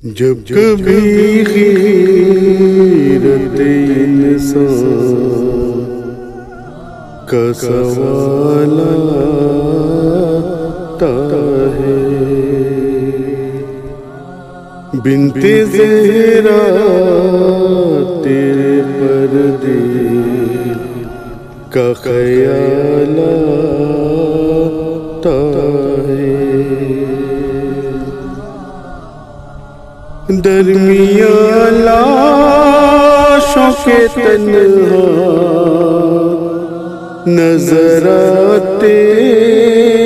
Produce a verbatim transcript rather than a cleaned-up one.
जब कभी ग़ीरत इंसान का सवाल आता है, बिन्ते ज़हरा तेरे पर्दे का ख्याल आता है। दरमियाँ लाशों के तन्हा नजर आते